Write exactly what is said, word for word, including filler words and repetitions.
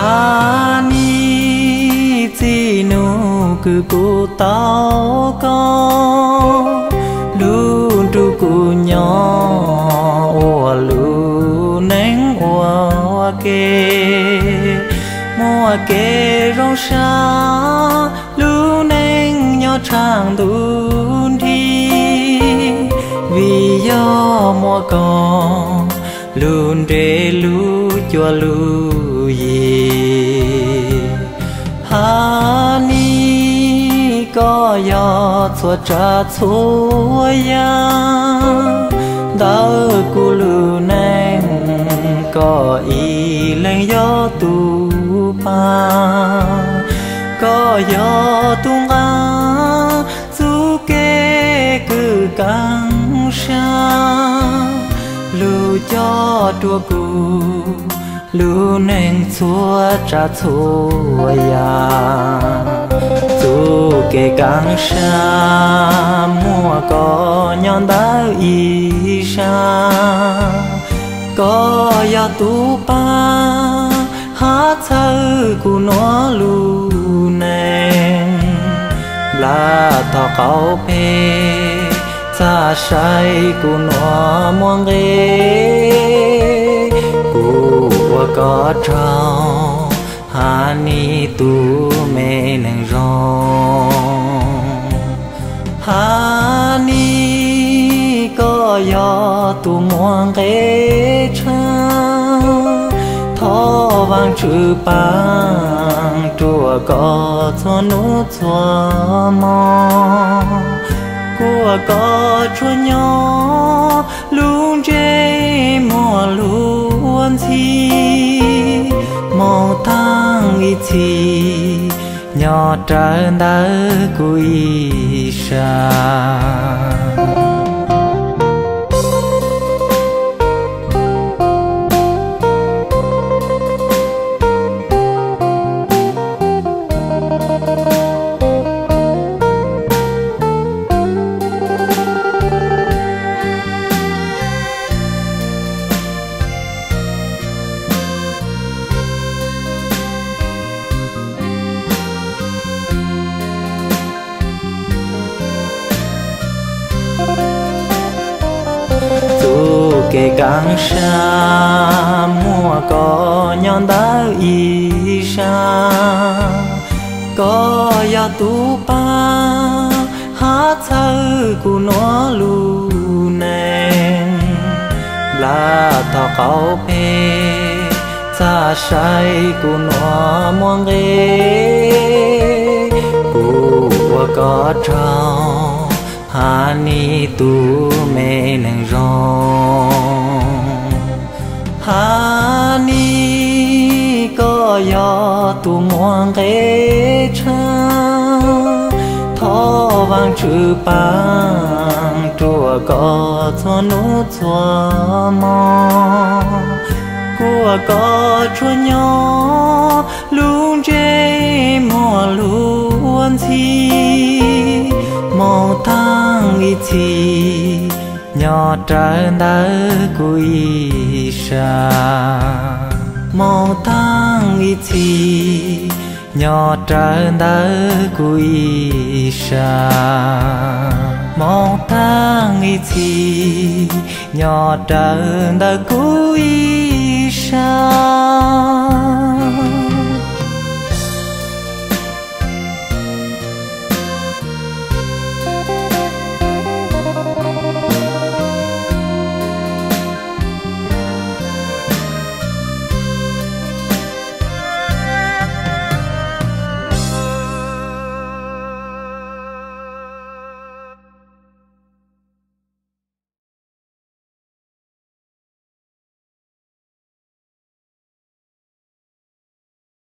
hà ni chi nu cứ cô tao con luôn tru cô nhỏ ô lu nén ô kê mua kê rong xa lu nén nhỏ trang đun thi vì do mua con luôn để lu cho lu gì hà ni có gió xua trả xua ya đau cu lu nén có ý lên gió tu pa có gió tung á du kê cứ căng xa lu cho tua cu lu nén xua trả xua ya du kê căng xa mua có nhon đá y xa có ya tu pa hát thơ của nó lu nén là thọ cao pe xa say của nó muang ghê của có trao hà ni tu mê neng rong hà ni có gió tu muang ghê cha thọ vang chữ bang chùa có cho nút cho mò của có chùa nhỏ luôn chê mùa luôn chi màu thang ít chi nhỏ trơn đã cùi xa kê căng xa mua có nhon đá y xa có ya tu pa hát thơ của nó lu nén là thọ cao pe xa say của nó muang ghê của có trao hà ni tu mê neng rong hà ni có gió tu muang ghê cha thọ vang chữ bang chùa có cho nút cho mò của có chùa nhỏ luôn chê mùa luôn chi màu thang ít chi nhỏ trơn đã cùi xa màu thang ít chi nhỏ trơn đã cùi xa màu thang ít chi nhỏ trơn đã cùi xa